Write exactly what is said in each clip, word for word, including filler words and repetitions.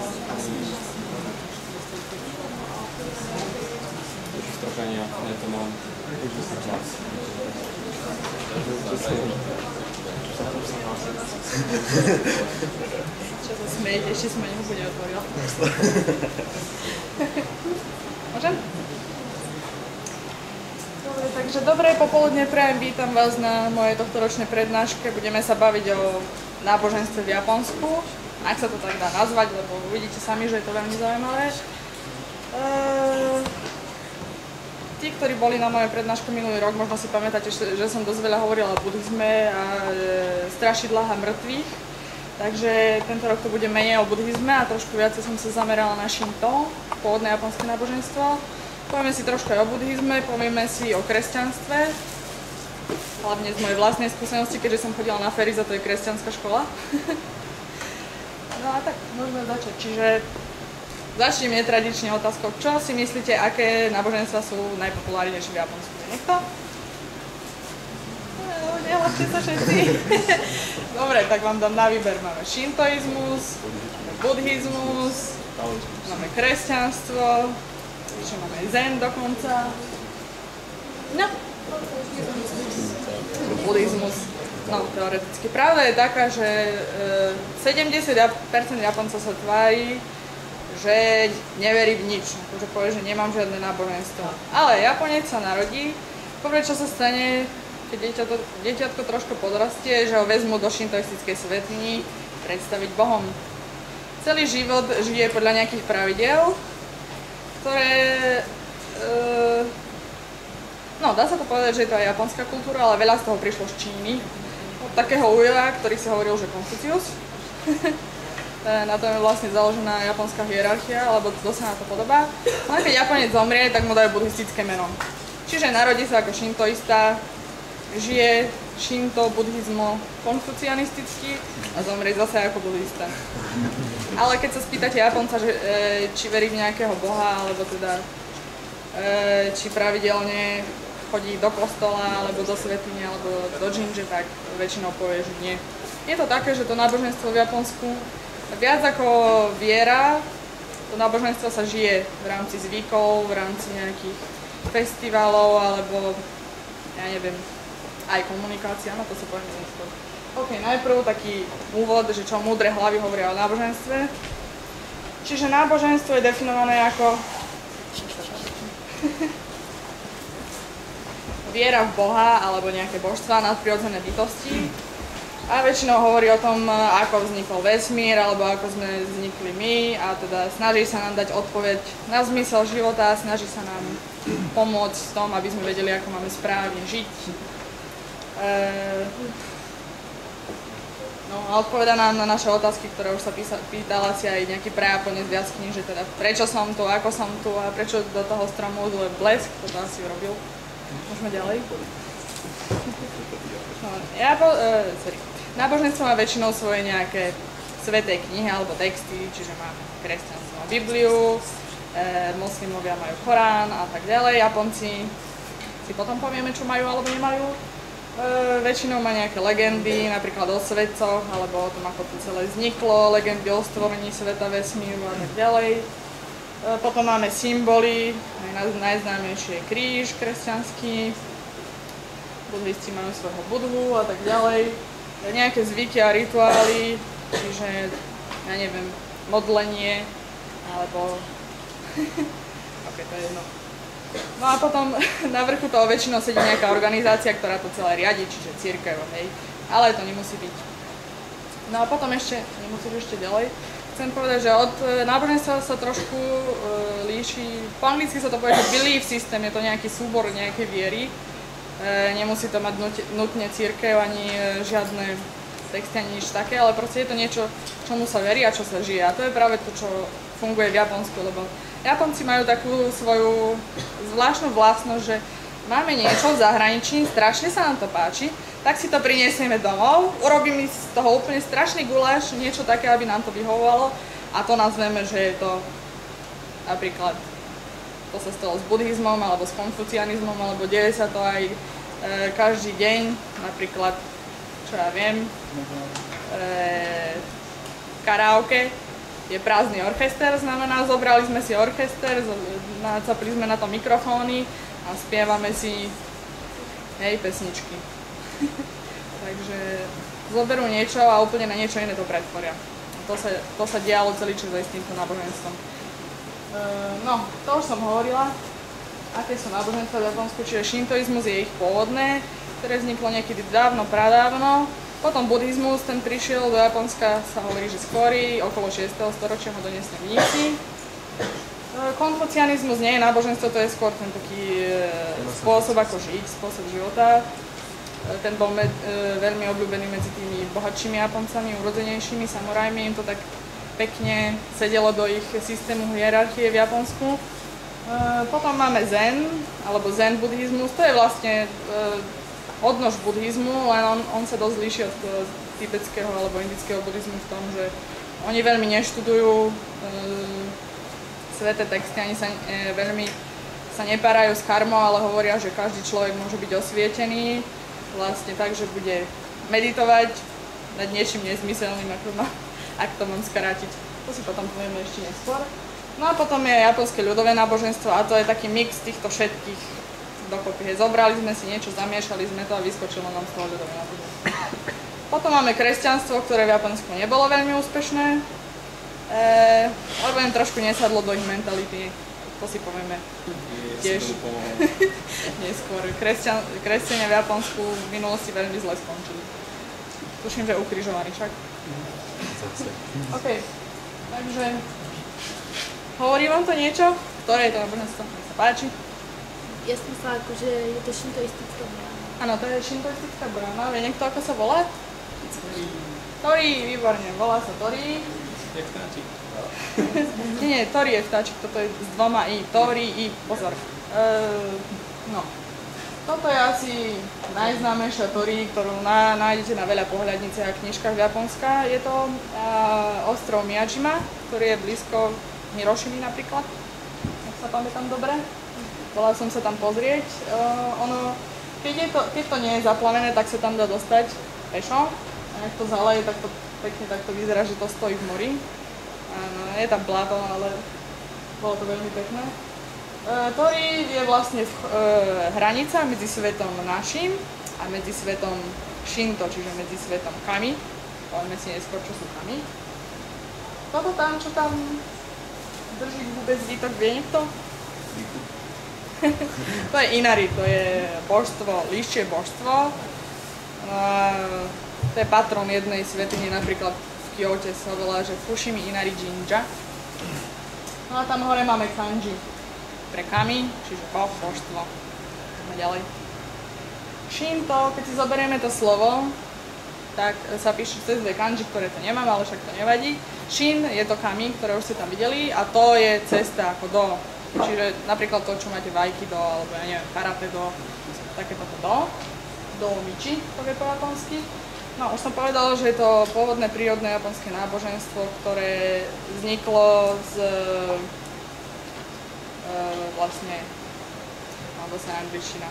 Wtroczenia, ja to mam późniejszy czas. Čo sa smejete, ešte som ani úplne otvorila. Môžem? Dobre, takže dobré popoludne prajem, vítam vás na mojej tohtoročnej prednáške. Budeme sa baviť o náboženstve v Japonsku, ak sa to tak dá nazvať, lebo uvidíte sami, že je to veľmi zaujímavé. Ehm... Tí, ktorí boli na mojej prednáške minulý rok, možno si pamätáte, že som dosť veľa hovorila o buddhizme a e, strašidlách a mŕtvych. Takže tento rok to bude menej o buddhizme a trošku viacej som sa zamerala na Shinto, pôvodné japonské náboženstvo. Povieme si trošku aj o buddhizme, povieme si o kresťanstve, hlavne z mojej vlastnej skúsenosti, keďže som chodila na Feriza, to je kresťanská škola. No a tak, môžeme začať. Čiže začnem netradične otázkou, čo si myslíte, aké náboženstva sú najpopulárnejšie v Japonsku? Niekto? No, nehľadte sa všetci. Dobre, tak vám dám na výber. Máme šintoizmus, buddhizmus, máme kresťanstvo, ešte máme zen dokonca. No. Buddhizmus. No, teoreticky. Pravda je taká, že sedemdesiat percent Japoncov sa tvári, že neverí v nič, akože povie, že nemám žiadne náboženstvo. Ale Japonec sa narodí, povie, čo sa stane, keď dieťatko, dieťatko trošku podrastie, že ho vezmú do šintoistickej svätyni predstaviť Bohom. Celý život žije podľa nejakých pravidiel, ktoré... E, no, dá sa to povedať, že je to aj japonská kultúra, ale veľa z toho prišlo z Číny. Od takého uja, ktorý si hovoril, že Konfucius. Na tom je vlastne založená japonská hierarchia, alebo to sa na to podobá. Ale keď Japonec zomrie, tak mu dajú buddhistické meno. Čiže narodí sa ako šintoista, žije šinto, buddhizmo, konfucianisticky a zomrie zase ako buddhista. Ale keď sa spýtate Japonca, že, e, či verí v nejakého boha, alebo teda e, či pravidelne chodí do kostola, alebo do svätyne, alebo do džinže, tak väčšinou povie, že nie. Je to také, že to náboženstvo v Japonsku viac ako viera, to náboženstvo sa žije v rámci zvykov, v rámci nejakých festivalov, alebo ja neviem, aj komunikácia, no to sa poviem neskôr. Ok, najprv taký úvod, že čo múdre hlavy hovoria o náboženstve. Čiže náboženstvo je definované ako viera v Boha alebo nejaké božstvá, nadprirodzené bytosti. A väčšinou hovorí o tom, ako vznikol vesmír, alebo ako sme vznikli my, a teda snaží sa nám dať odpoveď na zmysel života, snaží sa nám pomôcť v tom, aby sme vedeli, ako máme správne žiť. E... No a odpoveda nám na naše otázky, ktoré už sa písa, pýtala si aj nejaký prejaponec viac kníh, že teda prečo som tu, ako som tu a prečo do toho stromu je blesk, to asi urobil. Môžeme ďalej? No, ja po... E, sorry. Náboženstvo má väčšinou svoje nejaké sväté knihy alebo texty, čiže máme kresťanstvo a Bibliu, e, moslimovia majú Korán a tak ďalej, Japonci si potom povieme, čo majú alebo nemajú. E, väčšinou má nejaké legendy, napríklad o svetcoch, alebo o tom, ako to celé vzniklo, legendy o stvorení sveta, vesmíru a tak ďalej. E, potom máme symboly, naj, najznámejší je kríž kresťanský, budhisti majú svojho budhu a tak ďalej. Nejaké zvyky a rituály, čiže, ja neviem, modlenie, alebo... ok, to je jedno. No a potom na vrchu toho väčšinou sedí nejaká organizácia, ktorá to celé riadi, čiže cirkev, hej. Ale to nemusí byť. No a potom ešte, nemusíš ešte ďalej. Chcem povedať, že od náboženstva sa trošku e, líši, po anglicky sa to povie, že belief system, je to nejaký súbor nejakej viery. E, nemusí to mať nutne cirkev ani e, žiadne texty ani nič také, ale proste je to niečo, čomu sa verí a čo sa žije. A to je práve to, čo funguje v Japonsku, lebo Japonci majú takú svoju zvláštnu vlastnosť, že máme niečo v zahraničí, strašne sa nám to páči, tak si to prinesieme domov, urobíme z toho úplne strašný guláš, niečo také, aby nám to vyhovovalo a to nazveme, že je to napríklad to sa stalo s buddhizmom, alebo s konfucianizmom, alebo deje sa to aj e, každý deň, napríklad, čo ja viem, e, karaoke, je prázdny orchester, znamená, zobrali sme si orchester, nacapili sme na to mikrofóny a spievame si, hej, pesničky. Takže zoberú niečo a úplne na niečo iné to pretvoria. To sa, to sa dialo celý čas aj s týmto náboženstvom. E, no, to už som hovorila, aké sú náboženstva v Japonsku, čiže šintoizmus je ich pôvodné, ktoré vzniklo niekedy dávno, pradávno. Potom buddhizmus, ten prišiel do Japonska, sa hovorí, že skôr, okolo šiesteho storočia ho doniesli mnísi. Konfucianizmus nie je náboženstvo, to je skôr ten taký spôsob, ako žiť, spôsob života. Ten bol med, veľmi obľúbený medzi tými bohatšími Japoncami, urodzenejšími samurajmi, im to tak pekne sedelo do ich systému hierarchie v Japonsku. Potom máme zen, alebo zen buddhizmus, to je vlastne odnož buddhizmu, len on, on sa dosť líši od tibetského alebo indického buddhizmu v tom, že oni veľmi neštudujú e, sväté texty, ani sa e, veľmi sa nepárajú s karmou, ale hovoria, že každý človek môže byť osvietený vlastne tak, že bude meditovať nad niečím nezmyselným, ako, no, ak to mám skrátiť. To si potom povieme ešte neskôr. No a potom je japonské ľudové náboženstvo a to je taký mix týchto všetkých dokopy. Hej, zobrali sme si niečo, zamiešali sme to a vyskočilo nám z toho ľudové náboženstvo. Potom máme kresťanstvo, ktoré v Japonsku nebolo veľmi úspešné, e, lebo im trošku nesadlo do ich mentality. To si povieme tiež neskôr. Kresťan, kresťania v Japonsku v minulosti veľmi zle skončili. Tuším, že ukrižovaní však. OK, takže hovorí vám to niečo? Ktoré je to náboženstvo? Nech sa páči. Ja som sa akože je to šintoistická brána. Áno, to je šintoistická brána. Vie niekto, ako sa volá? Tori, výborne, volá sa Tori. Je vtáčik. nie, nie, Tori je vtáčik, toto je s dvoma i. Tori, i, pozor. Uh, no. Toto je asi najznámejšia Tori, ktorú na, nájdete na veľa pohľadniciach a knižkách Japonska. Je to uh, ostrov Miyajima, ktorý je blízko Hirošimy napríklad. Ak sa pamätám dobre. Bola som sa tam pozrieť. Uh, ono, keď, je to, keď to nie je zaplavené, tak sa tam dá dostať pešo. A ak to zaleje, tak to pekne takto vyzerá, že to stojí v mori. Uh, je tam bláto, ale bolo to veľmi pekné. Uh, Tori je vlastne uh, hranica medzi svetom našim a medzi svetom Shinto, čiže medzi svetom Kami. Povieme si neskôr, čo sú Kami. Toto tam, čo tam drží vôbec výtok, vie niekto? To je Inari, to je božstvo, líščie božstvo. Uh, to je patron jednej svätyne, napríklad v Kyote sa volá, že Fushimi Inari Jinja. No a tam hore máme kanji pre kami, čiže boh, božstvo. Ideme ďalej. Shinto, keď si zoberieme to slovo, tak sa píše cez dve kanji, ktoré to nemám, ale však to nevadí. Shin je to kami, ktoré už ste tam videli, a to je cesta ako do. Čiže napríklad to, čo máte v aikido, alebo ja neviem, karate do, takéto do, do michi, to je po japonsky. No, už som povedala, že je to pôvodné prírodné japonské náboženstvo, ktoré vzniklo z e, vlastne, no, to sa angličtina.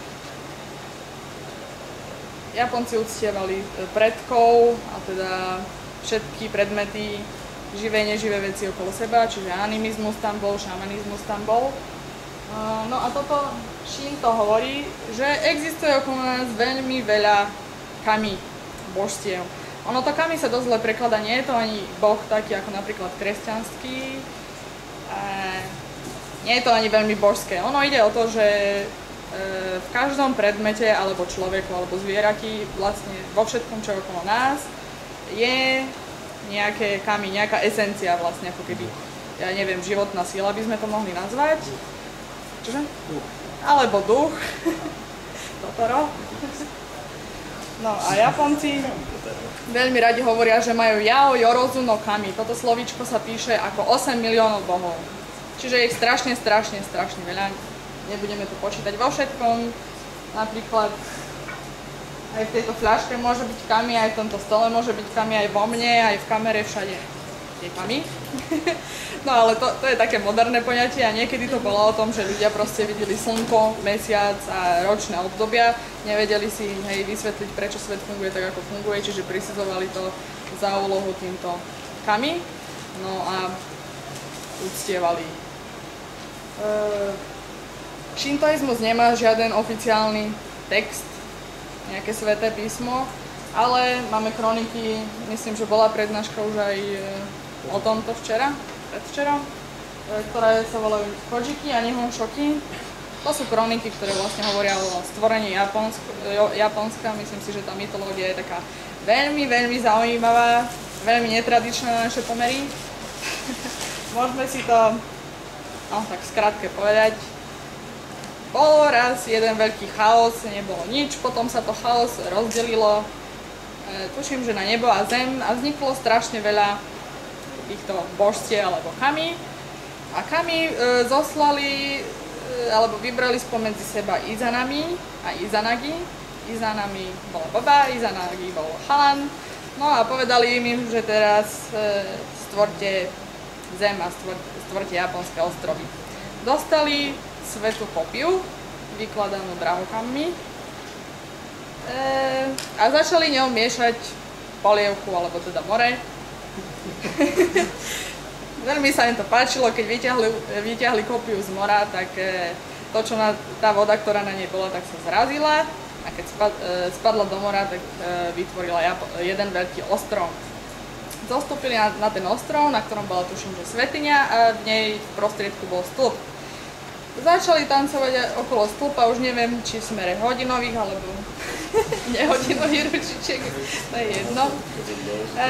Japonci uctievali predkov, a teda všetky predmety, živé, neživé veci okolo seba, čiže animizmus tam bol, šamanizmus tam bol. No a toto Shinto hovorí, že existuje okolo nás veľmi veľa kami, božstiev. Ono to kami sa dosť zle prekladá, nie je to ani boh taký ako napríklad kresťanský, nie je to ani veľmi božské. Ono ide o to, že v každom predmete, alebo človeku, alebo zvierati, vlastne vo všetkom, čo je okolo nás, je nejaké kami, nejaká esencia vlastne, ako keby, ja neviem, životná sila by sme to mohli nazvať. Čože? Alebo duch. Totoro. No a Japonci veľmi radi hovoria, že majú Yao Yorozu no Kami. Toto slovíčko sa píše ako osem miliónov bohov. Čiže je ich strašne, strašne, strašne veľa. Nebudeme to počítať vo všetkom. Napríklad aj v tejto fľaške môže byť kami, aj v tomto stole môže byť kami, aj vo mne, aj v kamere, všade je kami. No ale to, to je také moderné poňatie a niekedy to bolo o tom, že ľudia proste videli slnko, mesiac a ročné obdobia, nevedeli si hej, vysvetliť, prečo svet funguje tak, ako funguje, čiže prisadzovali to za úlohu týmto kami. no a uctievali. Šintoizmus nemá žiaden oficiálny text, nejaké sväté písmo, ale máme kroniky, myslím, že bola prednáška už aj o tomto včera, predvčerom, ktoré sa volajú Kojiki a Nihon Shoki. To sú kroniky, ktoré vlastne hovoria o stvorení Japonsk- Japonska. Myslím si, že tá mytológia je taká veľmi, veľmi zaujímavá, veľmi netradičná na naše pomery. Môžeme si to, no tak skrátke povedať. Bol raz jeden veľký chaos, nebolo nič, potom sa to chaos rozdelilo, e, tuším, že na nebo a zem a vzniklo strašne veľa týchto božstiev alebo kami. A kami e, zoslali alebo vybrali spomedzi seba Izanami a Izanagi. Izanami bola baba, Izanagi bol chalan. No a povedali im, že teraz e, stvorte zem a stvorte, stvorte japonské ostrovy. Dostali svätú kopiu, vykladanú drahokammi, e, a začali ňou miešať polievku, alebo teda more. Veľmi sa im to páčilo, keď vyťahli, vyťahli kopiu z mora, tak e, to, čo na, tá voda, ktorá na nej bola, tak sa zrazila a keď spad, e, spadla do mora, tak e, vytvorila Japo- jeden veľký ostrov. Zostúpili na, na ten ostrov, na ktorom bola tuším, že svätyňa a v nej v prostriedku bol stĺp. Začali tancovať okolo stĺpa, už neviem, či v smere hodinových alebo nehodinových ručičiek, to je jedno. E,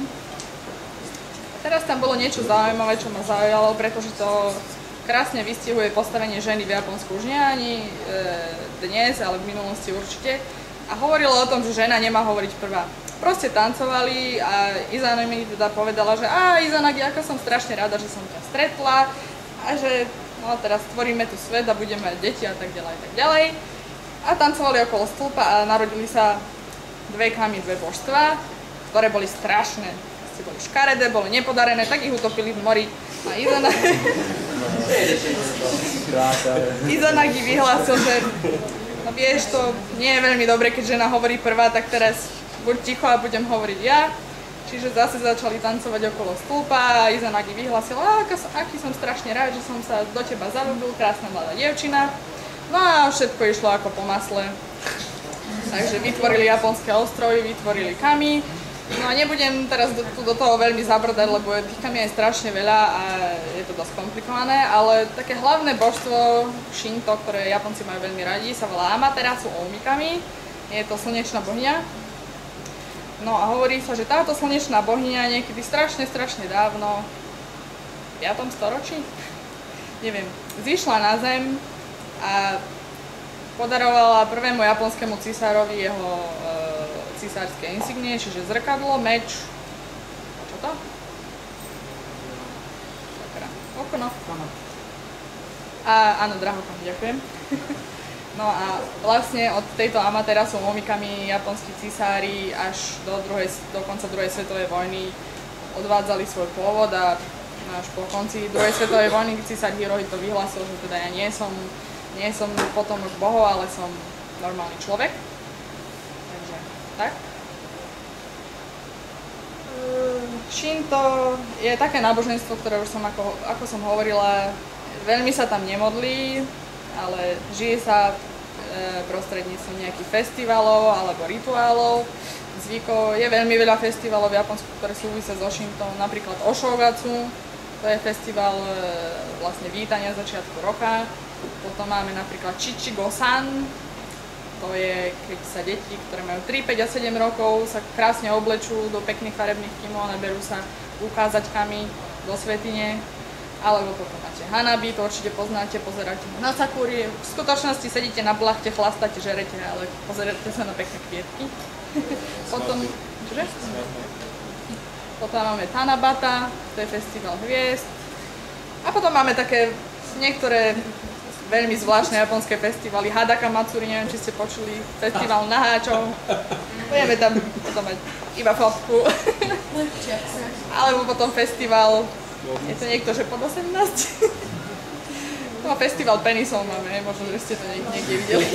Teraz tam bolo niečo zaujímavé, čo ma zaujalo, pretože to krásne vystihuje postavenie ženy v Japonsku. Už nie ani e, dnes, ale v minulosti určite. A hovorilo o tom, že žena nemá hovoriť prvá. Proste tancovali a Izanagi mi teda povedala, že á, Izanagi, ako som strašne rada, že som ťa stretla a že no teraz tvoríme tu svet a budeme mať deti a tak ďalej a tak ďalej. A tancovali okolo stĺpa a narodili sa dve kami, dve božstvá, ktoré boli strašné. Boli škaredé, boli nepodarené, tak ich utopili v mori. A Izanagi, Izanagi vyhlásil, že no vieš, to nie je veľmi dobre, keď žena hovorí prvá, tak teraz buď ticho a budem hovoriť ja. Čiže zase začali tancovať okolo stĺpa a Izanagi vyhlásil, aký som strašne rád, že som sa do teba zaľúbil, krásna mladá dievčina. No a všetko išlo ako po masle. Takže vytvorili japonské ostrovy, vytvorili kami. No a nebudem teraz do, do toho veľmi zabrdať, lebo tých kami je strašne veľa a je to dosť komplikované, ale také hlavné božstvo Shinto, ktoré Japonci majú veľmi radi, sa volá Amaterasu Oumikami. Je to slnečná bohyňa. No a hovorí sa, že táto slnečná bohyňa niekedy strašne, strašne dávno, v piatom storočí, neviem, zišla na zem a podarovala prvému japonskému cisárovi jeho e, cisárske insignie, čiže zrkadlo, meč, čo to? Sakra, okno. A áno, drahokam, ďakujem. No a vlastne od tejto Amaterasu Oumikami japonskí cisári až do, druhej, do konca druhej svetovej vojny odvádzali svoj pôvod a až po konci druhej svetovej vojny cisár Hirohito vyhlásil, že teda ja nie som, nie som potomok bohov, ale som normálny človek. Takže tak. Shinto je také náboženstvo, ktoré už som, ako, ako som hovorila, veľmi sa tam nemodlí, ale žije sa e, prostredníctvom nejakých festivalov alebo rituálov, zvykov. Je veľmi veľa festivalov v Japonsku, ktoré súvisia so Shinto, napríklad Oshogatsu, to je festival e, vlastne vítania začiatku roka. Potom máme napríklad Chichigo-san, to je, keď sa deti, ktoré majú tri, päť a sedem rokov, sa krásne oblečú do pekných farebných kimón a berú sa ukázačkami do svätyne. Alebo potom máte Hanabi, to určite poznáte, pozeráte na sakúry. V skutočnosti sedíte na plachte, chlastáte, žerete, ale pozeráte sa na pekné kvietky. Potom, čože? Potom máme Tanabata, to je festival hviezd. A potom máme také niektoré veľmi zvláštne japonské festivaly. Hadaka Matsuri, neviem, či ste počuli, festival naháčov. Budeme tam potom mať iba fotku. Alebo potom festival, je to niekto, že pod osemnásť? No a festival penisov máme, možno, že ste to niekde videli.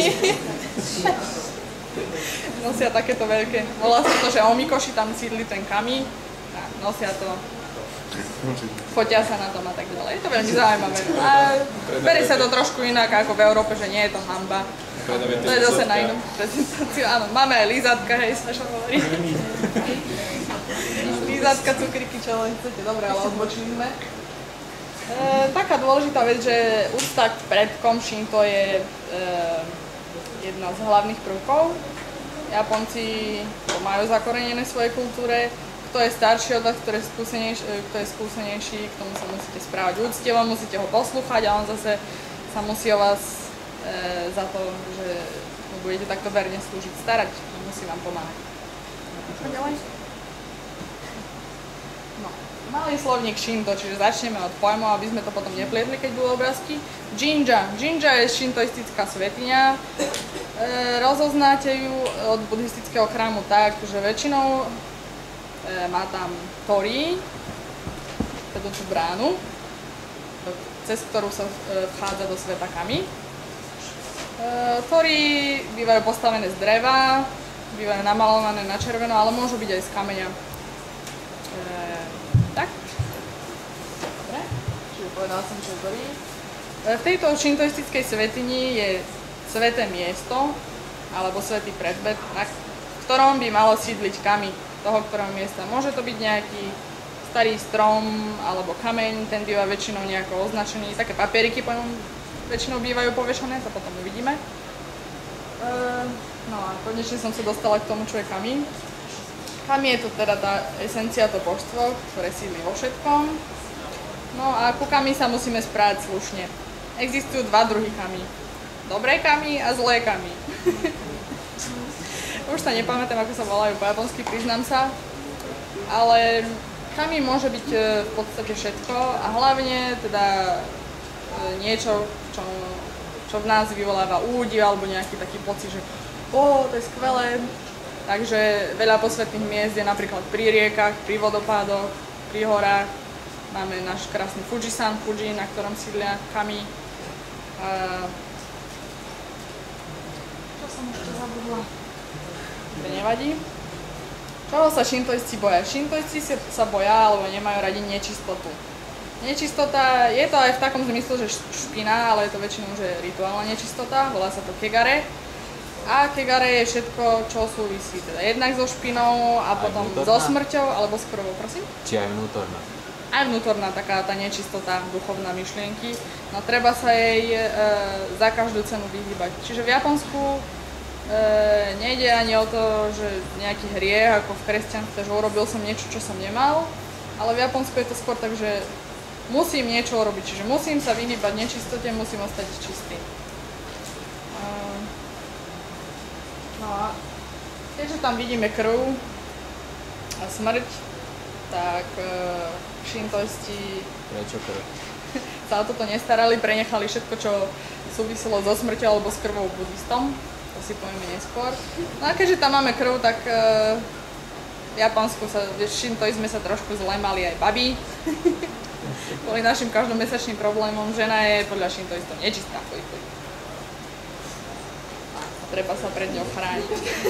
Nosia takéto veľké, volá sa to, že omikoshi, tam sídli ten kami. A nosia to fotia sa na tom a tak ďalej. Je to veľmi zaujímavé. A berie sa to trošku inak ako v Európe, že nie je to hanba. To je zase na inú prezentáciu. Áno, máme aj lízatka, hej, Saša hovorí. Lízatka, cukriky, čo len chcete. Dobre, ale odbočili sme. E, taká dôležitá vec, že úcta k predkom Shinto je e, jedna z hlavných prvkov. Japonci majú zakorenené v svojej kultúre. Kto je starší od vás, kto je skúsenejší, kto je skúsenejší, k tomu sa musíte správať úctivo, musíte ho poslúchať a on zase sa musí o vás e, za to, že mu budete takto verne slúžiť, starať, musí vám pomáhať. Čo ďalej? No, malý slovník Shinto, čiže začneme od pojmov, aby sme to potom neplietli, keď budú obrázky. Jinja. Jinja je shintoistická svätyňa. E, rozoznáte ju od buddhistického chrámu tak, že väčšinou e, má tam torii, teda tú bránu, cez ktorú sa e, vchádza do sveta kami. E, torii bývajú postavené z dreva, bývajú namalované na červeno, ale môžu byť aj z kameňa. E, tak. Dobre, čiže povedala som, čo je torii. V tejto shintoistickej svätyni je sväté miesto, alebo svätý predmet, na ktorom by malo sídliť kami toho ktorého miesta. Môže to byť nejaký starý strom alebo kameň, ten býva väčšinou nejako označený. Také papieriky potom väčšinou bývajú povešané, to potom uvidíme. No a konečne som sa dostala k tomu, čo je kami. Kami je to teda tá esencia, to božstvo, ktoré sídli vo všetkom. No a ku kami sa musíme správať slušne. Existujú dva druhy kami. Dobré kami a zlé kami. Už sa nepamätám, ako sa volajú po japonsky, priznám sa. Ale kami môže byť v podstate všetko a hlavne teda niečo, čo, čo v nás vyvoláva údiv alebo nejaký taký pocit, že ó, to je skvelé. Takže veľa posvetných miest je napríklad pri riekach, pri vodopádoch, pri horách. Máme náš krásny Fujisan, Fuji, na ktorom sídlia kami. A... Čo som ešte zabudla? To nevadí. Čoho sa šintoisti boja? Šintoisti sa boja, alebo nemajú radi nečistotu. Nečistota, je to aj v takom zmysle, že špina, ale je to väčšinou že rituálna nečistota, volá sa to kegare. A kegare je všetko, čo súvisí teda jednak so špinou a potom so smrťou, alebo s krvou, prosím? Či aj vnútorná? Aj vnútorná, taká tá nečistota, duchovná myšlienky. No treba sa jej e, za každú cenu vyhýbať. Čiže v Japonsku e, nejde ani o to, že nejaký hriech, ako v kresťanstve, že urobil som niečo, čo som nemal, ale v Japonsku je to skôr tak, že musím niečo urobiť, čiže musím sa vyhýbať nečistote, musím ostať čistý. E, no a keďže tam vidíme krv a smrť, tak e, šintoisti Prečo krv? sa o toto nestarali, prenechali všetko, čo súviselo so smrťou alebo s krvou buddhistom. To si povieme neskôr. No a keďže tam máme krv, tak e, v Japonsku sa, v šintoizme sa trošku zlemali aj babi. Kvôli našim každomesačným problémom žena je podľa šintoistov nečistá. Treba sa pred ňou chrániť.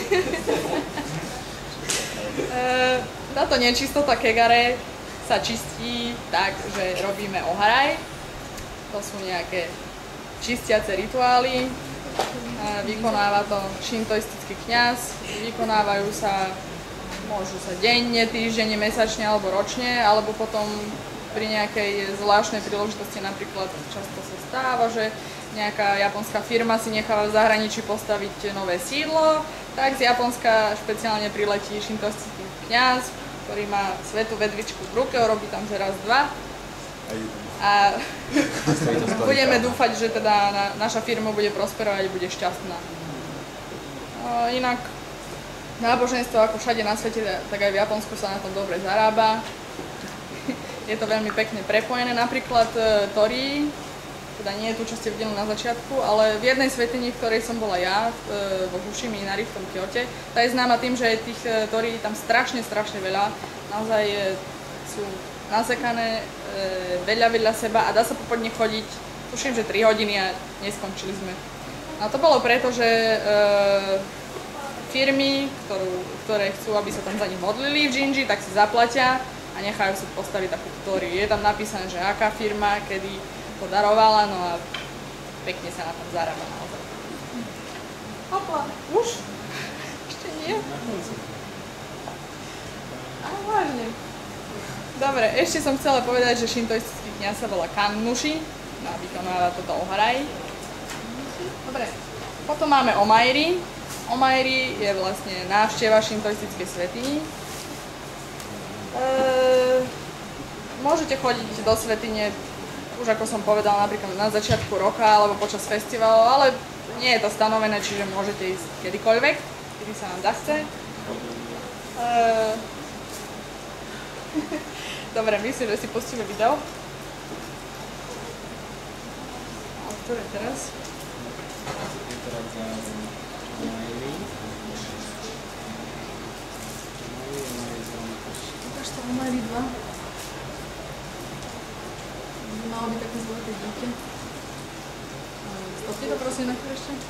e, táto nečistota kegare sa čistí tak, že robíme oharaj. To sú nejaké čistiace rituály. Vykonáva to šintoistický kňaz. Vykonávajú sa, môžu sa denne, týždenne, mesačne alebo ročne, alebo potom pri nejakej zvláštnej príležitosti, napríklad často sa stáva, že nejaká japonská firma si necháva v zahraničí postaviť nové sídlo, tak z Japonska špeciálne priletí šintoistický kňaz, ktorý má svätú vedvičku v ruke, robí tam že raz, dva. A budeme dúfať, že teda na, naša firma bude prosperovať a bude šťastná. No, inak náboženstvo ako všade na svete, tak aj v Japonsku sa na tom dobre zarába. Je to veľmi pekne prepojené, napríklad e, torii, teda nie je tu, čo ste videli na začiatku, ale v jednej svätyni, v ktorej som bola ja, e, vo Fushimi Inari v tom Kyote, tá je známa tým, že je tých e, torii tam strašne, strašne veľa. Naozaj e, sú nasekané e, veľa, veľa seba a dá sa popodne chodiť, tuším, že tri hodiny a neskončili sme. A to bolo preto, že e, firmy, ktorú, ktoré chcú, aby sa tam za nich modlili v Jinji, tak si zaplatia a nechajú si postaviť takú tóriu. Je tam napísané, že aká firma, kedy to darovala, no a pekne sa na tom zarába naozaj. Hopla, už? Ešte nie? Ale vážne. Dobre, ešte som chcela povedať, že šintoistický kňaz sa volá Kanmushi, no a vykonáva toto oharaj. Dobre, potom máme Omairi. Omairi je vlastne návšteva šintoistickej svätyni. Eee, môžete chodiť do svätyne, už ako som povedala, napríklad na začiatku roka alebo počas festivalov, ale nie je to stanovené, čiže môžete ísť kedykoľvek, kedy sa vám zachce. Eee, Dobre, myslím, že si pustíme video. A ktoré teraz? Je teraz za Omairi. Ukáž to Omairi dva. Malo by také zlaté dieťa. Stopte to prosím na chvíľu ešte.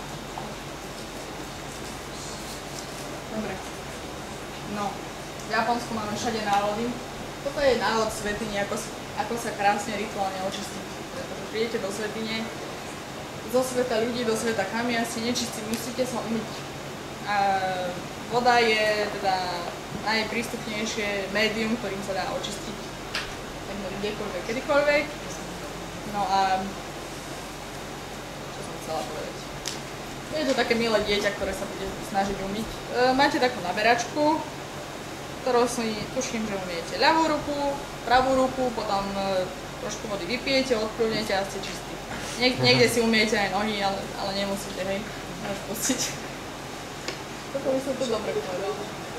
Dobre. No, v Japonsku máme všade návody. Toto je návod svätyne, ako, ako sa krásne rituálne očistiť. Pretože prídete do svätyne, zo sveta ľudí, do sveta kami a ste nečistí, musíte sa umyť. A voda je teda najprístupnejšie médium, ktorým sa dá očistiť takmer kdekoľvek, kedykoľvek. No a čo som chcela povedať? Je to také milé dieťa, ktoré sa bude snažiť umyť. E, máte takú naberačku, ktorou si tuším, že umiete ľavú ruku, pravú ruku, potom e, trošku vody vypijete, odplúvnete a ste čistí. Niek niekde si umiete aj nohy, ale, ale nemusíte, hej, môžeš pustiť. Toto by som to dobre povedala.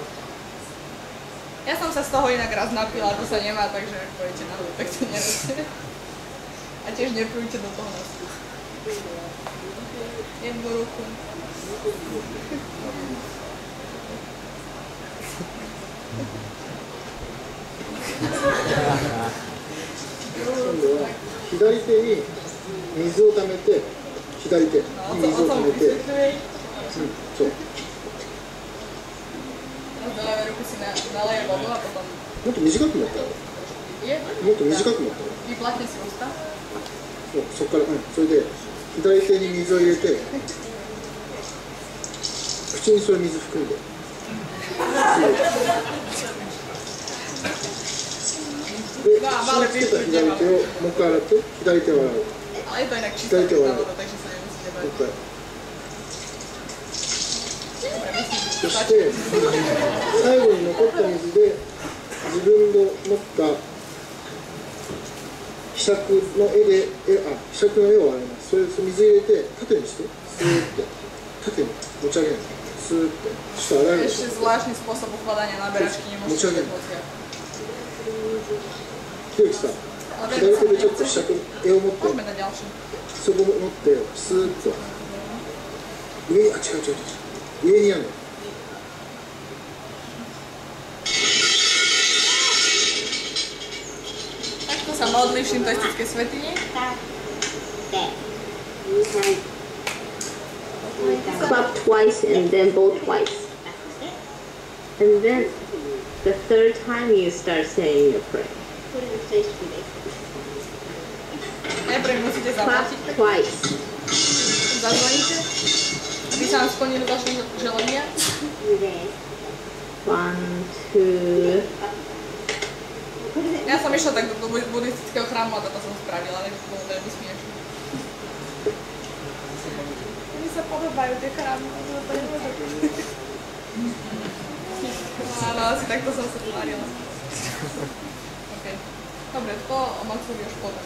Ja som sa z toho inak raz napila, to sa nemá, takže ak pojete na tak to nerobte. A tiež neplujte do toho nosu. Jednu ruku. 左手に水をためて、左手に水をためて、うん、そう。もっと短くなったら、もっと短くなったら、そう、そこから、うん、それで左手に水を入れて、口にそれ水含んで。で、口につけた左手をもう一回洗って、左手を洗う。左手を洗う。もう一回。そして最後に残った水で自分の持ったひしゃくの絵で絵あひしゃくの絵を洗います。それで水入れて縦にしてスーッて縦に持ち上げない。スーッてそして洗えるでしょ。持ち上げない。ひろゆきさん、左手でちょっとひしゃく絵を持ってそこ持ってスーッと上にあ違う違う違う上にやるの。 Takto sa modlí v šintoistickej svätyni. Clap twice and then bow twice. And then the third time you start saying your prayer. Najprv musíte Clap zaplatiť. twice. Zazvoníte, aby sa vám splnili vaše želania. One, two. Ja som išla tak do buddhistického chrámu a toto som spravila, takže to bolo veľmi smiešné. Oni sa podobajú tie chrámy, ale to nemôže. Áno, asi takto som sa tvárila. OK. Dobre, to o Maxovi už potom.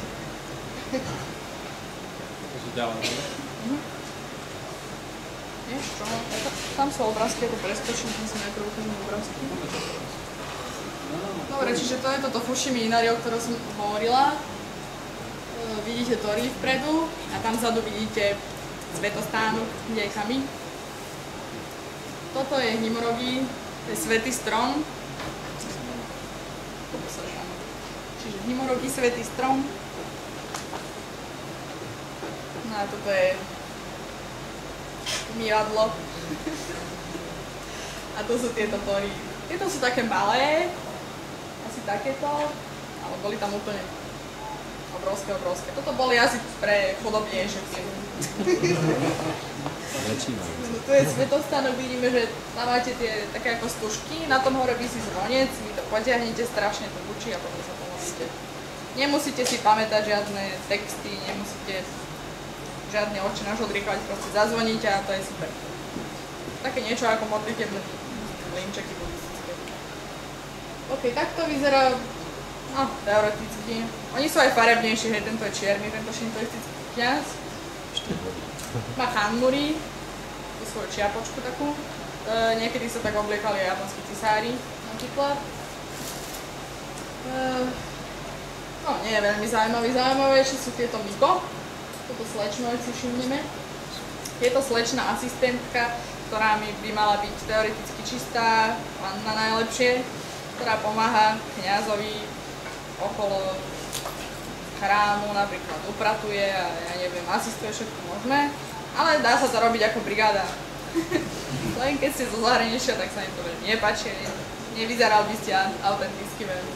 Takže ďalej. Mhm. Vieš čo? Tam sú obrázky, ja to preskočím, tam som najprv ukážem obrázky. Dobre, čiže to je toto Fushimi Inari, o ktorom som hovorila. E, vidíte Torii vpredu a tam vzadu vidíte svetostánok diejkami. Toto je Himorogi, to je svätý strom. Čiže Himorogi, svätý strom. No a toto je myradlo. A to sú tieto Torii. Tieto sú také malé. Asi takéto, ale boli tam úplne obrovské, obrovské. Toto boli asi pre chudobnejšie firmy. Tu je svetostánok, vidíme, že tam máte tie také ako stužky, na tom hore visí zvonec, vy to potiahnete, strašne to bučí a potom sa pomodlíte. Nemusíte si pamätať žiadne texty, nemusíte žiadne oči našodrýchovať, proste zazvoníte a to je super. Také niečo ako modlitebné linčeky buddhistické. OK, tak to vyzerá, no, teoreticky. Oni sú aj farebnejší, hej, tento je čierny, tento šintoistický kňaz. Má hanmuri, tú svoju čiapočku takú. E, niekedy sa tak obliekali aj japonskí cisári, napríklad. E, no, nie je veľmi zaujímavý. Zaujímavejšie sú tieto Miko. Toto slečno, si všimneme. Je to slečná asistentka, ktorá mi by mala byť teoreticky čistá, panna najlepšie, ktorá pomáha kňazovi okolo chrámu, napríklad upratuje a ja neviem, asistuje všetko možné, ale dá sa to robiť ako brigáda. Len keď ste zo zahraničia, tak sa im to veľmi nepáči, nevyzeral by ste autenticky veľmi.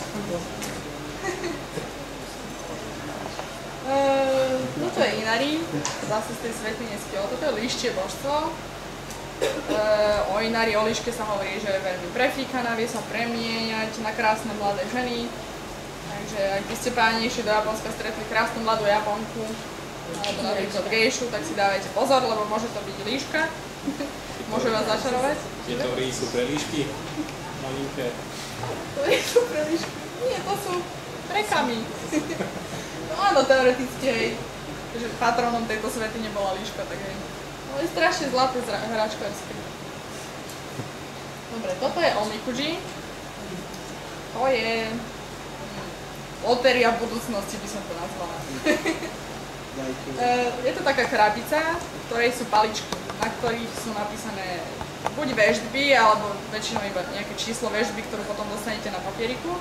Uh, toto je Inari, zase z tej svätyne z Kyoto, toto je líštie božstvo. Uh, o Inari, o líške sa hovorí, že je veľmi prefíkaná, vie sa premieňať na krásne mladé ženy. Takže ak by ste páni išli do Japonska, stretli krásnu mladú Japonku alebo napríklad gejšu, tak si dávajte pozor, lebo môže to byť líška. Môže vás začarovať. Tieto rý sú pre líšky? Malinké. To nie sú pre líšky. Nie, to sú pre kami. No áno, teoreticky, hej. Takže patronom tejto svety nebola líška, tak hej. Ale je strašne zlaté hračkárske. Dobre, toto je Omikuji. To je lotéria budúcnosti, by som to nazvala. Je to taká krabica, v ktorej sú paličky, na ktorých sú napísané buď veštby, alebo väčšinou iba nejaké číslo veštby, ktorú potom dostanete na papieriku.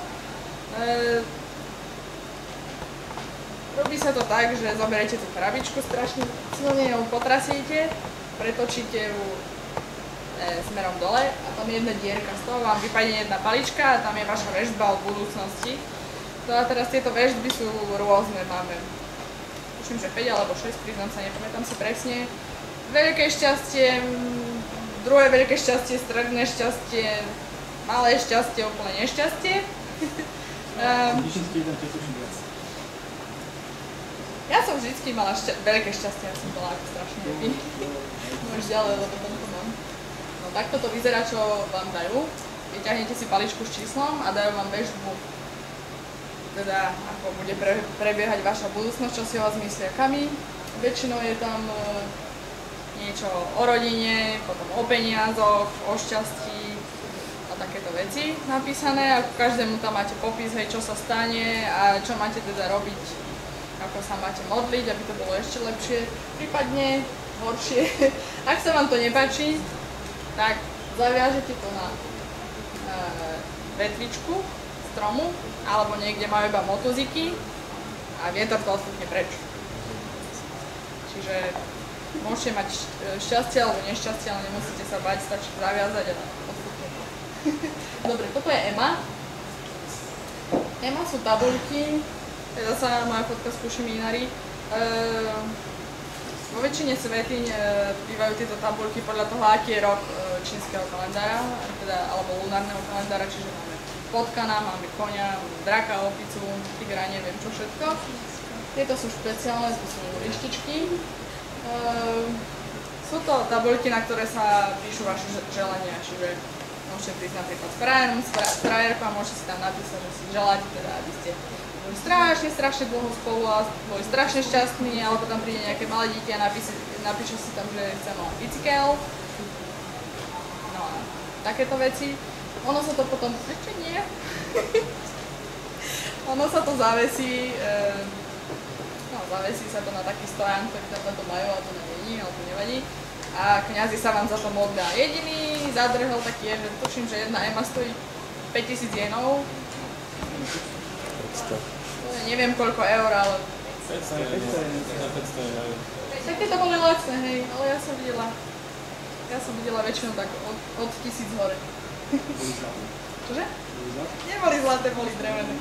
Robí sa to tak, že zoberiete tú krabičku, strašne silne ju potrasiete, pretočíte ju smerom dole a tam je jedna dierka, z toho vám vypadne jedna palička a tam je vaša veštba od budúcnosti. No a teraz tieto veštby sú rôzne, máme, tuším, že päť alebo šesť, priznám sa, nepamätám si presne. Veľké šťastie, druhé veľké šťastie, stredné šťastie, malé šťastie, úplne nešťastie. um, ja som vždycky mala šťa veľké šťastie, ja som bola ako strašne happy. Môžeš ďalej, lebo tomto mám. No takto to vyzerá, čo vám dajú. Vyťahnete si paličku s číslom a dajú vám veštbu. Teda ako bude pre, prebiehať vaša budúcnosť, čo si o vás myslia kami. Väčšinou je tam e, niečo o rodine, potom o peniazoch, o šťastí a takéto veci napísané. A každému tam máte popis, hej, čo sa stane a čo máte teda robiť, ako sa máte modliť, aby to bolo ešte lepšie, prípadne horšie. Ak sa vám to nepáči, tak zaviažete to na e, vetvičku stromu, alebo niekde majú iba motoziky a vietor to odfúkne preč. Čiže môžete mať šťastie alebo nešťastie, ale nemusíte sa bať, stačí zaviazať a odfúkne to. Dobre, toto je EMA. EMA sú tabuľky, teda sa moja fotka s Fushimi Inari. E, vo väčšine svätyň e, bývajú tieto tabuľky podľa toho, aký je rok e, čínskeho kalendára, teda, alebo lunárneho kalendára, čiže máme potkana, máme koňa, draka, opicu, tigra, neviem čo všetko. Tieto sú špeciálne, to sú lištičky. E, sú to tabuľky, na ktoré sa píšu vaše želania, čiže môžete prísť napríklad s frajerom, s frajerkou a môžete si tam napísať, že si želáte, teda, aby ste boli strašne, strašne dlho spolu a boli strašne šťastní, alebo tam príde nejaké malé dieťa a napíše, napíše si tam, že chcem mať bicykel. No a takéto veci. Ono sa to potom, ešte nie, ono sa to zavesí, e, no zavesí sa to na taký stojan, ktorý tam to majú, ale to nevadí, ale to nevadí. A kňazi sa vám za to modlia. Jediný zadrhel taký je, že tuším, že jedna ema stojí päťtisíc jenov. Neviem koľko eur, ale... päťsto eur. Také to boli lacné, hej, ale ja som videla, ja som videla väčšinou tak od, od tisíc hore. Čože? Neboli zlaté, boli drevené.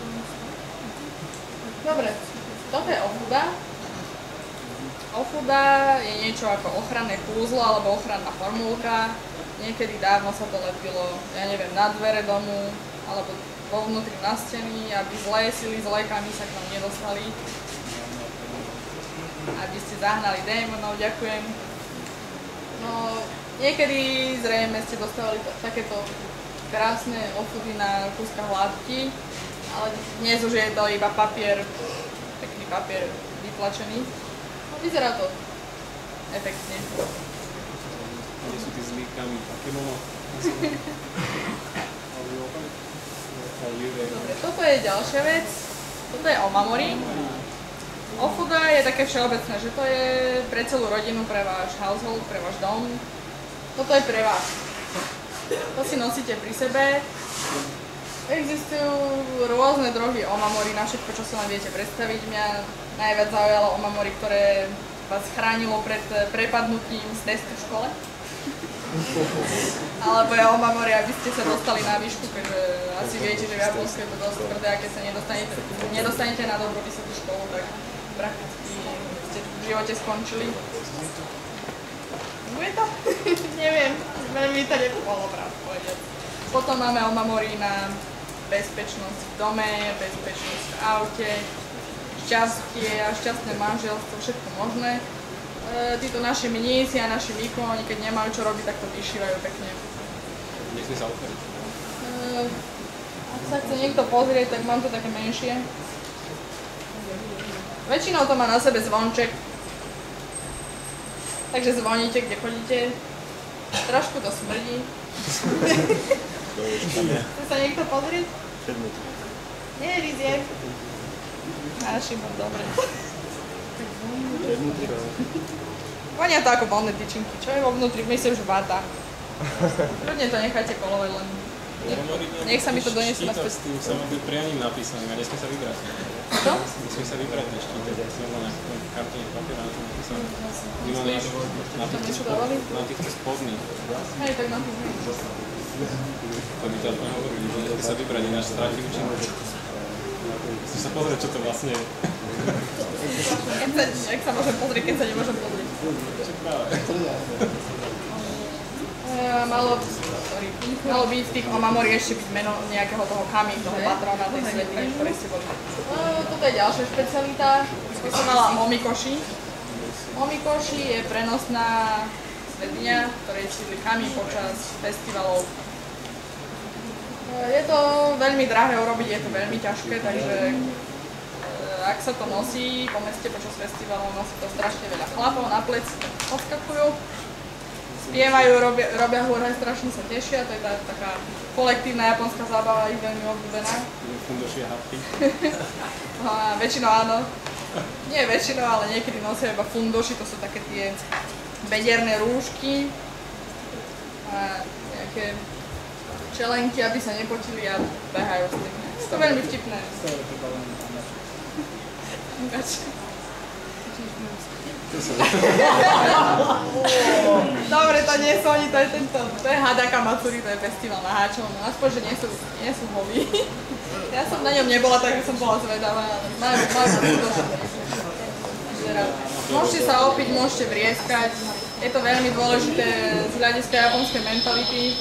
Dobre, toto je ofuda. Ofuda je niečo ako ochranné kúzlo alebo ochranná formulka. Niekedy dávno sa to lepilo, ja neviem, na dvere domu alebo vo vnútri na steny, aby zlé sily s lékami sa k nám nedostali. Aby ste zahnali démonov, ďakujem. No, niekedy zrejme ste dostali takéto krásne ofudy na kúskach látky, ale dnes už je to iba papier, pekný papier vytlačený. No, vyzerá to efektne. Kde sú tí zlí kami? Pokémonov? Dobre, toto je ďalšia vec. Toto je omamori. Ofuda je také všeobecné, že to je pre celú rodinu, pre váš household, pre váš dom. Toto je pre vás. To si nosíte pri sebe. Existujú rôzne druhy omamori na všetko, čo si len viete predstaviť. Mňa najviac zaujalo omamori, ktoré vás chránilo pred prepadnutím z testu v škole. Alebo je omamori, aby ste sa dostali na výšku, keďže asi viete, že v Japonsku je to dosť tvrdé a keď sa nedostanete, nedostanete na dobrú vysokú školu, tak prakticky ste v živote skončili. Funguje to? Neviem, veľmi to nepomohlo, pravdu povedať. Potom máme omamori na bezpečnosť v dome, bezpečnosť v aute, šťastie a šťastné manželstvo, všetko možné. E, títo naši mnísi a naši výkoni, keď nemajú čo robiť, tak to vyšívajú pekne. Nesmie sa otvoriť. E, ak sa chce niekto pozrieť, tak mám to také menšie. Väčšinou to má na sebe zvonček. Takže zvoníte, kde chodíte. Trošku to smrdí. Chce sa niekto pozrieť? Nie, Riziek. Á, Šimon, dobre. Vonia to ako voľné tyčinky. Čo je vo vnútri? Myslím, že váta. Ľudne to nechajte kolovať len. Nech sa mi to donesie naspäť. S tým samotným prianím napísaným a nesmie sa vybrať. Čo? Nesmie sa vybrať ten štítek. Sme na kartine papiera na tom napísané. Vymané na týchto spodných. Hej, tak na tých hej. To by to aspoň hovorili, že nesmie sa vybrať, ináč stráti účinok. Musíš sa pozrieť, čo to vlastne je. Keď sa, jak sa môžem pozrieť, keď sa nemôžem pozrieť. Čo práve? Malo, sorry, malo byť v tých omamori ešte byť meno nejakého toho kami, toho patrona, tej svetine, ktoré ste boli. No, toto je ďalšia špecialita, to sa volá Omikoshi. Omikoshi je prenosná svetiňa, ktorej sídli kami počas festivalov. Je to veľmi drahé urobiť, je to veľmi ťažké, takže ak sa to nosí po meste počas festivalov, nosí to strašne veľa chlapov, na pleci odskakujú. Spievajú, robia, robia húr, aj strašne sa tešia, to je tá, taká kolektívna japonská zábava, ich veľmi obľúbená. Fundoši a hapky. No a väčšinou áno. Nie väčšinou, ale niekedy nosia iba fundoši, to sú také tie bederné rúšky a nejaké čelenky, aby sa nepotili a behajú s tým. Je to veľmi vtipné. Dobre, to nie sú oni, to je tento, to je Hadaka Matsuri, to je festival na Háčov, no aspoň, že nie sú, nie sú holí. Ja som na ňom nebola, takže som bola zvedavá, ale majú, majú to. Môžete sa opiť, môžete vrieskať, je to veľmi dôležité z hľadiska japonskej mentality,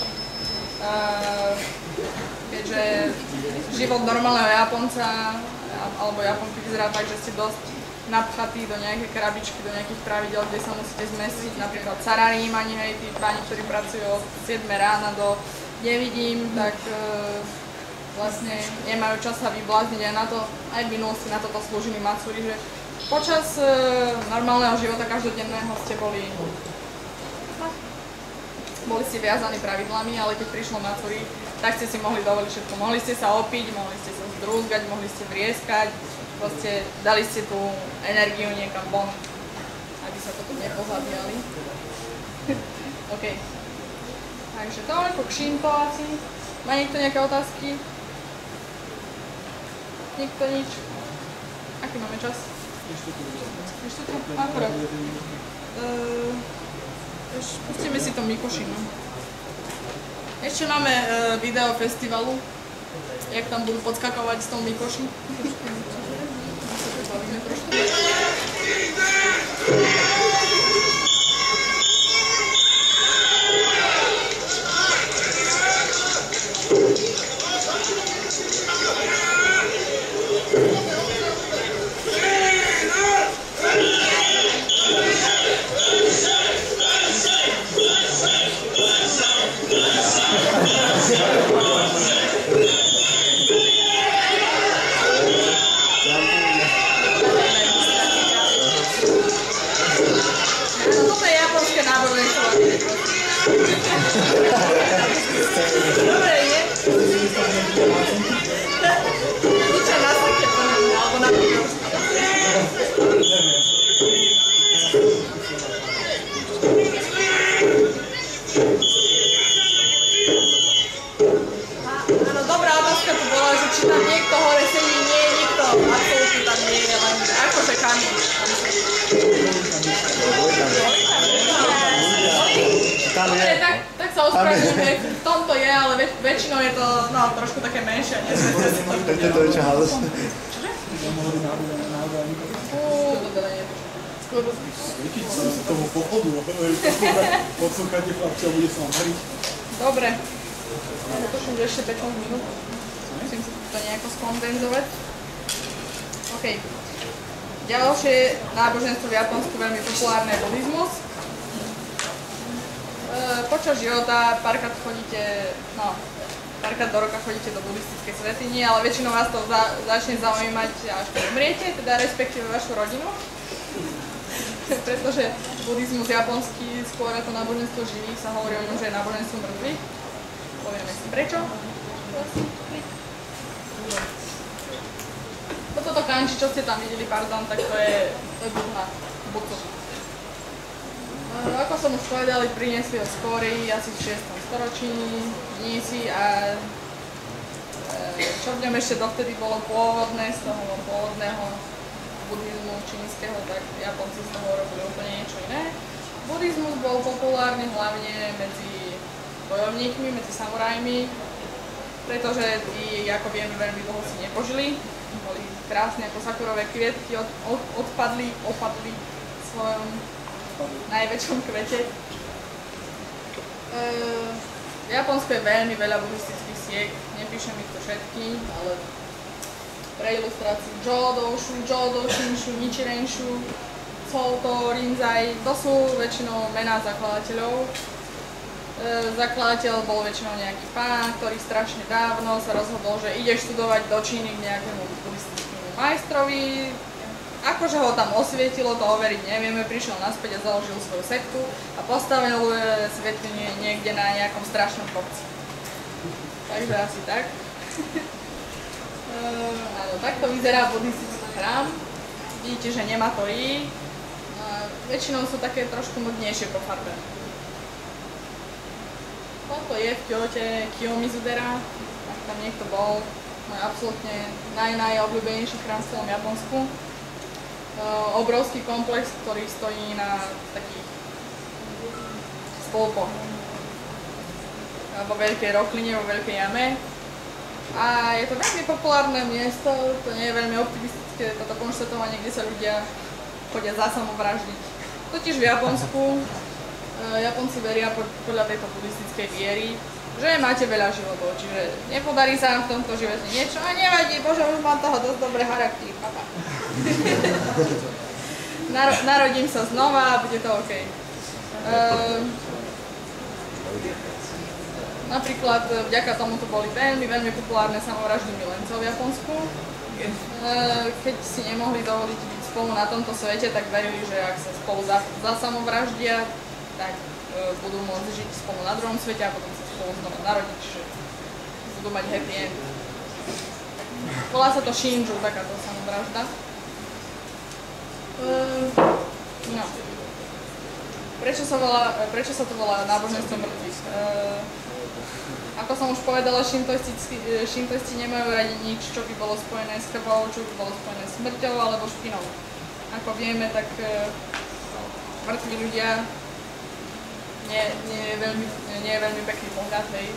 keďže život normálneho Japonca alebo Japonky vyzerá tak, že ste dosť napchatí do nejakej krabičky, do nejakých pravidel, kde sa musíte zmestiť, napríklad sararímani, hej, tí páni, ktorí pracujú od siedmej rána do nevidím, tak e, vlastne nemajú čas sa vyblázniť aj na to, aj v minulosti na toto slúžili Matsuri, že počas e, normálneho života každodenného ste boli boli ste viazaní pravidlami, ale keď prišlo Matsuri, tak ste si mohli dovoliť všetko. Mohli ste sa opiť, mohli ste sa zdrúzgať, mohli ste vrieskať, proste dali ste tú energiu niekam von, aby sa to tu nepozabíjali. OK. Takže toľko k Shinto asi. Má niekto nejaké otázky? Nikto nič? Aký máme čas? Ešte tu? Akurát. Uh, pustíme si to Mikoshi, no. Ešte máme uh, video festivalu, jak tam budú podskakovať s tou Mikoši. Toto je japonské náboženstvo. Dobre, nie? Niečo na srke, alebo na píro. Áno, dobrá otázka tu bola, že či tam niekto hore sedí, nie je nikto. Absolutne tam nie je, len akože kami. Dobre, tak, tak sa ospravedlňujem, v tomto je, ale väč, väčšinou je to no, trošku také menšie. Teď to je čas. Čože? Uuu, to teda nie. Skôr... Svietiť sa z toho pochodu, podsúchate chlapčia, bude sa vám hariť. Dobre. Ja tuším, že ešte pätnásť minút. Musím si to nejako skompenzovať. OK. Ďalšie náboženstvo v Japonsku veľmi populárne je buddhizmus. Počas života párkrát chodíte, no, párkrát do roka chodíte do buddhistickej svätyne, ale väčšinou vás to za, začne zaujímať až keď umriete, teda respektíve vašu rodinu. Pretože buddhizmus japonský, skôr ako náboženstvo živých, sa hovorí o ňom, že je náboženstvo mŕtvych. Povieme si prečo. Toto kanči, čo ste tam videli, pardon, tak to je, to je Buddha, Butsu. Ako som už povedali, priniesli ho z Kórey asi v šiestom storočí, mnísi a čo v ňom ešte dovtedy bolo pôvodné, z toho pôvodného buddhizmu čínskeho, tak Japonci z toho robili úplne niečo iné. Buddhizmus bol populárny hlavne medzi bojovníkmi, medzi samurajmi, pretože tí, ako vieme, veľmi dlho si nepožili. Boli krásne ako sakurové kvietky, od, od, odpadli, opadli v svojom najväčšom kvete. E, v Japonsku je veľmi veľa buddhistických siek, nepíšem ich to všetky, ale pre ilustráciu Jōdōshu, Jōdōshinshu, Nichirenshu, Soto, Rinzai, to sú väčšinou mená zakladateľov. E, zakladateľ bol väčšinou nejaký pán, ktorý strašne dávno sa rozhodol, že ide študovať do Číny k nejakému buddhistickému majstrovi. Akože ho tam osvietilo, to overiť nevieme, prišiel naspäť a založil svoju sektu a postavil svätyňu niekde na nejakom strašnom kopci. Takže asi tak. uh, áno, takto vyzerá buddhistický chrám. Vidíte, že nemá torí. Uh, väčšinou sú také trošku modnejšie pofarbené. Toto je v Kyote Kiyomizu-dera, ak tam niekto bol, môj absolútne naj, najobľúbenejší chrám v celom Japonsku. Uh, obrovský komplex, ktorý stojí na takých stĺpoch. Vo veľkej rokline, vo veľkej jame. A je to veľmi populárne miesto, to nie je veľmi optimistické, toto konštatovanie, kde sa ľudia chodia zasamovraždiť. Totiž v Japonsku, uh, Japonci veria podľa tejto buddhistickej viery, že máte veľa životov, čiže nepodarí sa vám v tomto živote niečo a nevadí, bože, už mám toho dosť dobré charakter, papa. Naro narodím sa znova a bude to OK. Uh, napríklad vďaka tomu tu boli veľmi, veľmi populárne samovraždy milencov v Japonsku. Uh, keď si nemohli dovoliť byť spolu na tomto svete, tak verili, že ak sa spolu zasamovraždia, tak uh, budú môcť žiť spolu na druhom svete a potom sa spolu znova narodiť, čiže budú mať happy end. Volá sa to Shinju, takáto samovražda. Uh, no. Prečo sa, volá, prečo sa to volá náboženstvo mŕtvych? Uh, ako som už povedala, šintoisti nemajú radi nič, čo by bolo spojené s krvou, čo by bolo spojené s smrťou alebo špinou. Ako vieme, tak uh, mŕtvi ľudia nie, nie, je veľmi, nie je veľmi pekný pohľad, hej.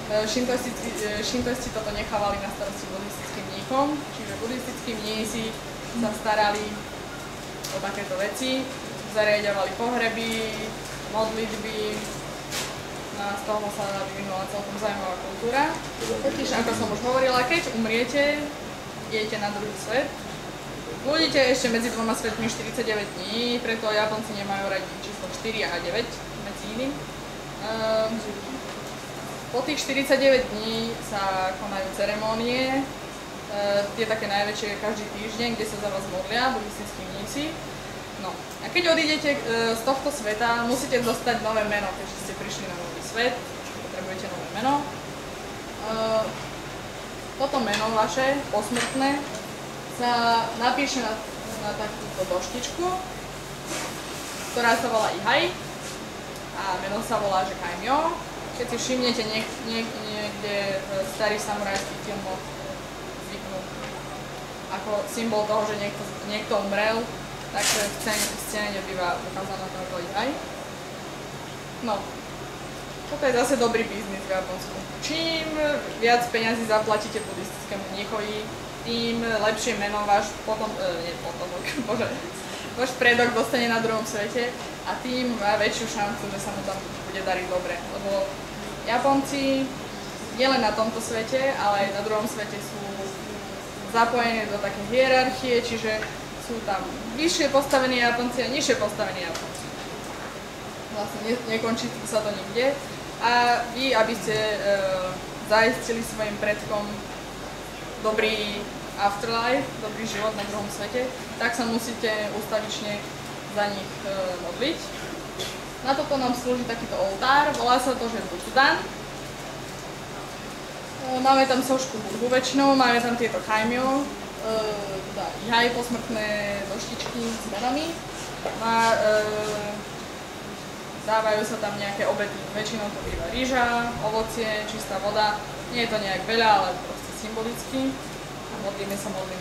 Šintoisti toto nechávali na starosti buddhistickým mníchom, čiže buddhistickí mnísi sa starali o takéto veci, zariadovali pohreby, modlitby, no a z toho sa vyvinula celkom zaujímavá kultúra. Totiž, ako som už hovorila, keď umriete, idete na druhý svet, budete ešte medzi dvoma svetmi štyridsaťdeväť dní, preto Japonci nemajú radi číslo štyri a deväť medzi iným. Um, po tých štyridsaťdeväť dní sa konajú ceremónie, uh, tie také najväčšie každý týždeň, kde sa za vás modlia buddhistickí mnísi. No a keď odídete uh, z tohto sveta, musíte dostať nové meno, keďže ste prišli na nový svet, potrebujete nové meno. Uh, toto meno vaše, posmrtné, sa napíše na, na takúto doštičku, ktorá sa volá Ihai a meno sa volá, že Kaimyo. Keď si všimnete niek niek niekde v starých samurajských filmoch zvyknú ako symbol toho, že niekto, niekto umrel, tak v scéne, v scéne býva ukázaná táto Ihai. No, toto je zase dobrý biznis v Japonsku. Čím viac peňazí zaplatíte buddhistickému mníchovi, tým lepšie meno váš potom, e, nie potomok, bože, váš predok dostane na druhom svete a tým má väčšiu šancu, že sa mu tam bude dariť dobre. Lebo Japonci nielen na tomto svete, ale aj na druhom svete sú zapojení do také hierarchie, čiže sú tam vyššie postavení Japonci a nižšie postavení Japonci. Vlastne ne, nekončí sa to nikde. A vy, aby ste e, zaistili svojim predkom dobrý afterlife, dobrý život na druhom svete, tak sa musíte ustavične za nich e, modliť. Na toto nám slúži takýto oltár, volá sa to, že Butsudan. E, máme tam sošku Budhu väčšinou, máme tam tieto kaimyo, e, teda ihai, posmrtné doštičky s menami. A, e, dávajú sa tam nejaké obety, väčšinou to býva rýža, ovocie, čistá voda. Nie je to nejak veľa, ale proste symbolicky. A modlíme sa, modlíme.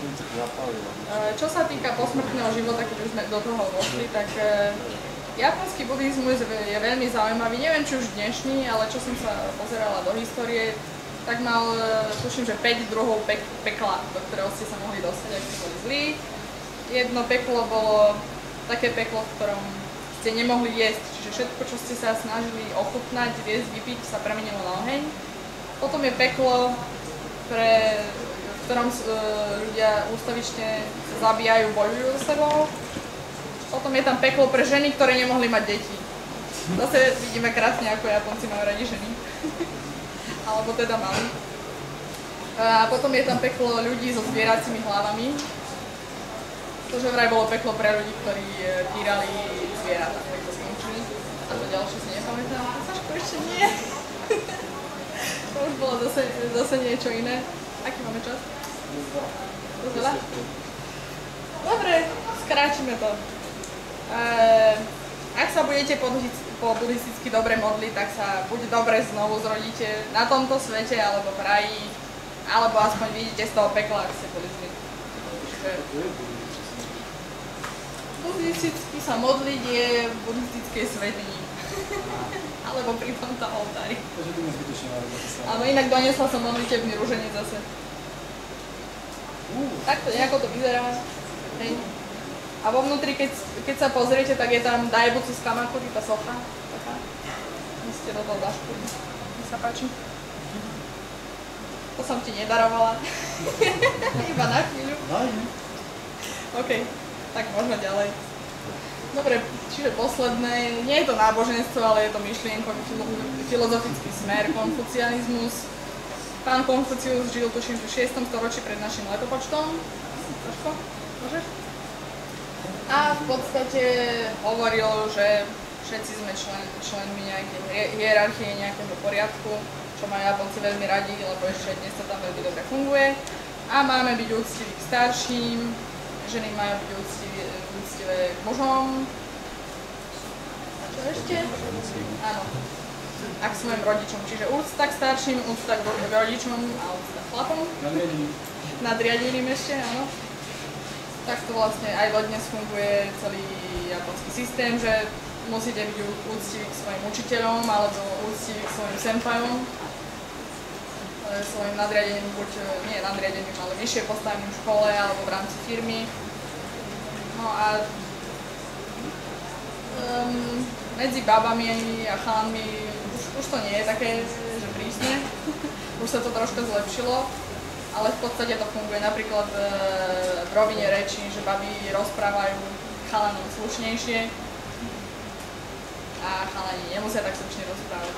Čo sa týka posmrtného života, keď už sme do toho vošli, tak e, japonský buddhizmus je veľmi zaujímavý. Neviem, či už dnešný, ale čo som sa pozerala do histórie, tak mal, e, tuším, že päť druhov pek pekla, do ktorého ste sa mohli dostať, ak ste boli zlí. Jedno peklo bolo také peklo, v ktorom ste nemohli jesť, čiže všetko, čo ste sa snažili ochutnať, jesť, vypiť, sa premenilo na oheň. Potom je peklo, pre, v ktorom uh, ľudia ústavične sa zabíjajú, bojujú so sebou. Potom je tam peklo pre ženy, ktoré nemohli mať deti. Zase vidíme krásne, ako Japonci majú radi ženy. Alebo teda mali. A potom je tam peklo ľudí so zvieracími hlavami. To, že vraj bolo peklo pre ľudí, ktorí týrali zvieratá, tak to skončili. A to ďalšie si nepamätám. Saško, ešte nie. To už bolo zase, zase niečo iné. Aký máme čas? To veľa? Dobre, skrátime to. E, ak sa budete po, po buddhisticky dobre modliť, tak sa buď dobre znovu zrodíte na tomto svete, alebo v raji, alebo aspoň vidíte z toho pekla, ak ste boli zlí. Buddhisticky sa modliť je v buddhistickej svätyni. Alebo pri tomto oltári. Ale inak donesla som modlitebný ruženec zase. Takto nejako to vyzerá. Hej. A vo vnútri, keď, keď sa pozriete, tak je tam Daibutsu z Kamakuri, tá socha. Taká. Musíte do toho zaškúriť. Nech sa páči. To som ti nedarovala. Iba na chvíľu. OK. Tak možno ďalej. Dobre, čiže posledné, nie je to náboženstvo, ale je to myšlienkový filozofický smer, konfucianizmus. Pán Konfucius žil tuším v šiestom storočí pred našim letopočtom. Troško? Môžeš? A v podstate hovoril, že všetci sme člen, členmi nejakej hierarchie, nejakého poriadku, čo majú Japonci veľmi radi, lebo ešte dnes to tam veľmi dobre funguje. A máme byť úctiví k starším, ženy majú byť úctivé, úctivé k mužom. A čo ešte? Áno. A k svojim rodičom. Čiže úcta k starším, úcta k rodičom a úcta k chlapom. Nadriadeným ešte, áno. Tak to vlastne aj dodnes funguje celý japonský systém, že musíte byť úctiví k svojim učiteľom alebo úctiví k svojim senpajom. svojim nadriadeným, buď nie nadriadeným, ale vyššie postaveným v škole alebo v rámci firmy. No a um, medzi babami a chalanmi už, už to nie je také, že prísne. Už sa to troška zlepšilo, ale v podstate to funguje napríklad e, v rovine rečí, že baby rozprávajú chalanom slušnejšie a chalani nemusia tak slušne rozprávať.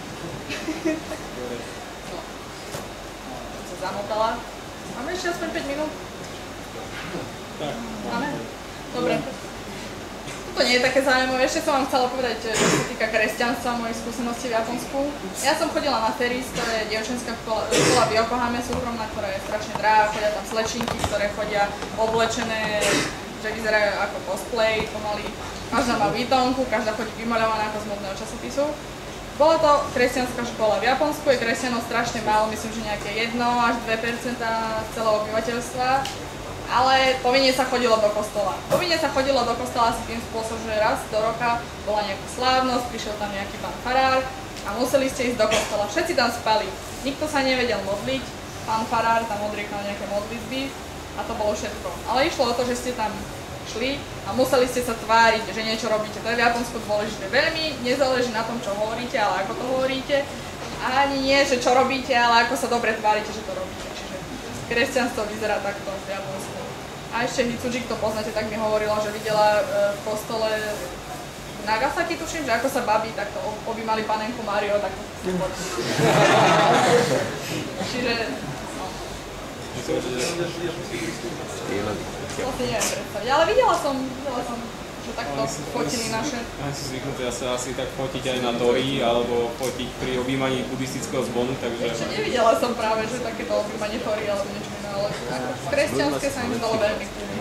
No. Som sa zamotala. Máme ešte aspoň päť minút? Tak. Máme? Dobre. To nie je také zaujímavé. Ešte som vám chcela povedať, čo sa týka kresťanstva, mojich skúseností v Japonsku. Ja som chodila na Teris, to je dievčenská škola v Yokohame, súkromná, ktorá je strašne drahá. Chodia tam slečinky, ktoré chodia oblečené, že vyzerajú ako cosplay, pomaly. Každá má výtonku, každá chodí vymaľovaná ako z modného časopisu. Bola to kresťanská škola. V Japonsku je kresťanov strašne málo, myslím, že nejaké jedno až dve percentá celého obyvateľstva. Ale povinne sa chodilo do kostola. Povinne sa chodilo do kostola asi tým spôsobom, že raz do roka bola nejaká slávnosť, prišiel tam nejaký pán farár a museli ste ísť do kostola. Všetci tam spali. Nikto sa nevedel modliť, pán farár tam odriekal nejaké modlitby a to bolo všetko. Ale išlo o to, že ste tam šli a museli ste sa tváriť, že niečo robíte. To je v Japonsku dôležité. Veľmi nezáleží na tom, čo hovoríte, ale ako to hovoríte. A ani nie, že čo robíte, ale ako sa dobre tvárite, že to robíte. Čiže kresťanstvo vyzerá takto v Japonsku. A ešte Hitsuji, kto poznáte, tak mi hovorila, že videla v kostole v Nagasaki, tuším, že ako sa babí, takto objímali panenku Mario, tak to čiže, no. To si neviem predstaviť, ale videla som, videla som, že takto fotili naše. Ja si zvyknutý asi, asi tak fotiť aj na Dori, alebo fotiť pri objímaní buddhistického zvonu, takže... Ešte nevidela som práve, že takéto objímanie Dori alebo niečo iné, ale v kresťanské sa mi zdalo veľmi kľudné.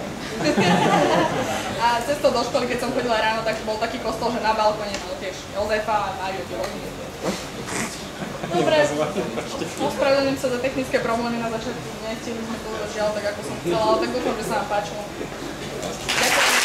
A cestou do školy, keď som chodila ráno, tak bol taký kostol, že na balkóne mal tiež Jozefa a Máriu Teológiu. Dobre, ospravedlňujem sa za technické problémy na začiatku, nestihli sme to žiaľ tak, ako som chcela, ale tak dúfam, že sa vám páčilo. Ďakujem.